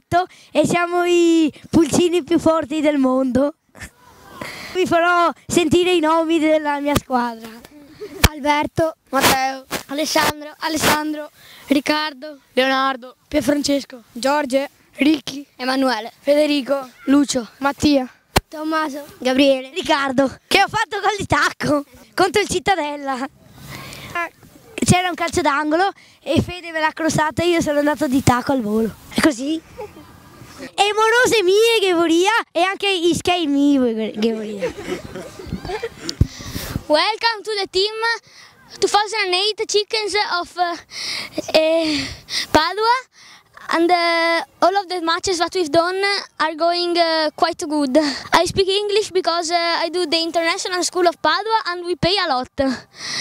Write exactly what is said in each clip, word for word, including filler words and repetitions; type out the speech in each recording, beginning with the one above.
otto e siamo i pulcini più forti del mondo. Vi farò sentire i nomi della mia squadra. Alberto, Matteo, Alessandro, Alessandro, Riccardo, Leonardo, Pierfrancesco, Giorgio, Ricky, Emanuele, Federico, Lucio, Mattia, Tommaso, Gabriele, Riccardo, che ho fatto gol di tacco contro il Cittadella. C'era un calcio d'angolo e Fede me l'ha crossata e io sono andato di tacco al volo. È così? E morose mie che voria e anche i skate mie che voria. Welcome to the team two thousand eight Chickens of uh, uh, Padua, and uh, all of the matches that we've done are going uh, quite good. I speak English because uh, I do the International School of Padua and we pay a lot. ten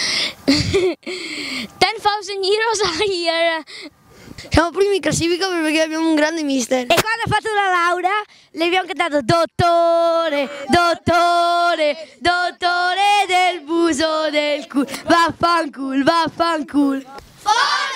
thousand euros a year. Siamo primi in classifica perché abbiamo un grande mister. E quando ha fatto la laurea le abbiamo cantato dottore, dottore, dottore del buso del culo, vaffanculo, vaffanculo.